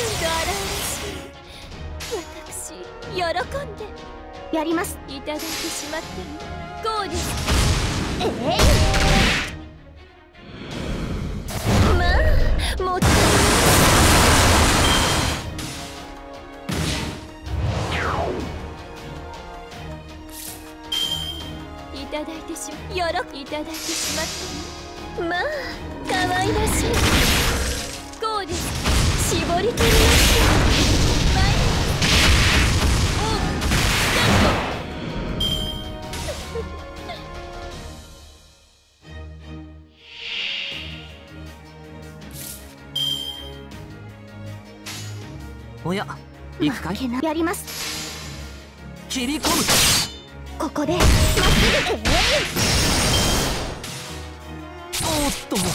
と荒々しい。私喜んでやります。 いただいてしまってもゴーです。まあもったいいただいてしまいただいてしまってもまあ可愛らしい。ゴーです。絞り取りました。 おや、行くかい？ やります。 切り込む。 ここでまっすぐ。 おっと。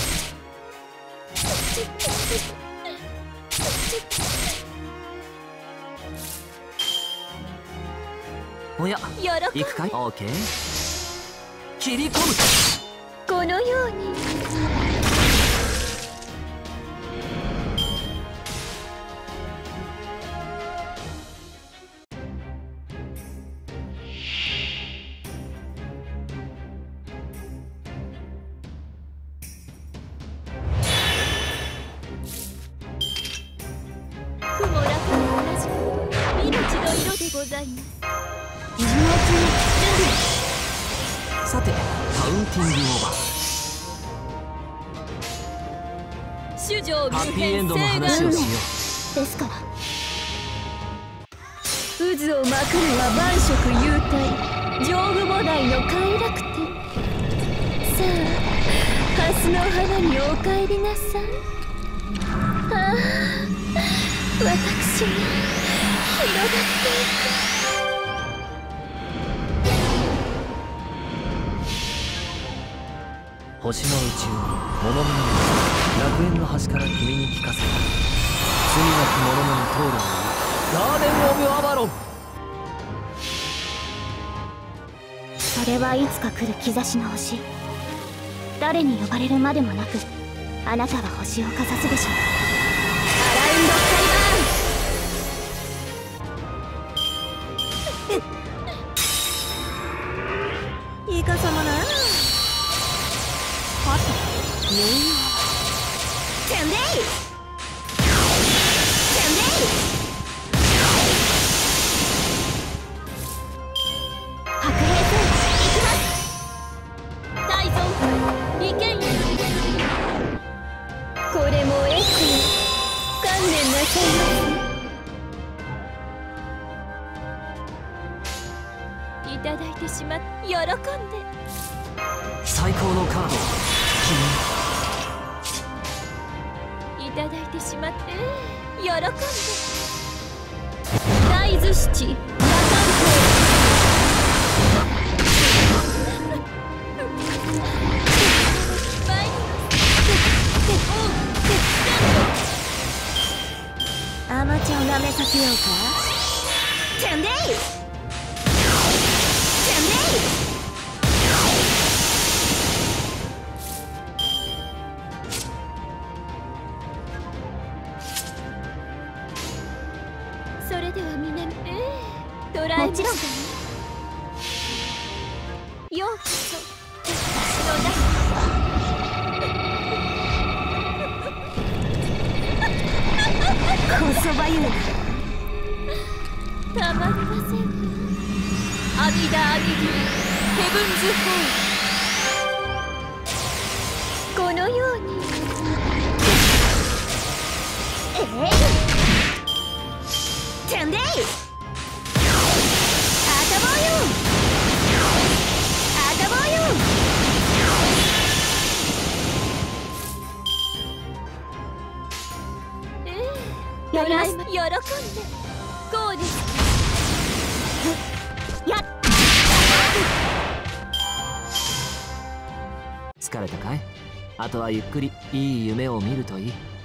おや、行くかい？オーケー。切り込む。 このように。雲楽と同じく命の色でございます。 さて、カウンティングオーバー。 主情ハッピーエンドの話をしよう。 ですから。 渦をまくるは万色幽体、上部菩提の快楽天。さあ、蓮の花にお帰りなさい。ああ、私が広がっていく。 星の宇宙に物見の楽園の端から君に聞かせた罪なき者のに通るガーデン・オブ・アバロン。 それはいつか来る兆しの星。誰に呼ばれるまでもなくあなたは星をかざすでしょう。アラウンドカリバーン。いいかさまな。テンデイテンデイ白兵戦行きます。 大蔵意見よ。これもエク観念なさいませ。いただいてしまっ喜んで。 最高のカードをいただいてしまって喜んで。大豆七夜間アマチュアをなめさせようか。テンデイテンデイ。 それでは南捕らえましたね。 もちろん。 ようこそ私の中。 こそばゆい。 たまりません。阿弥陀阿弥陀ヘブンズホール。このように。 テンデイ。あたぼうよ。あたぼうよ。やります。 喜んでゴーです。 やっ。 疲れたかい？あとはゆっくりいい夢を見るといい。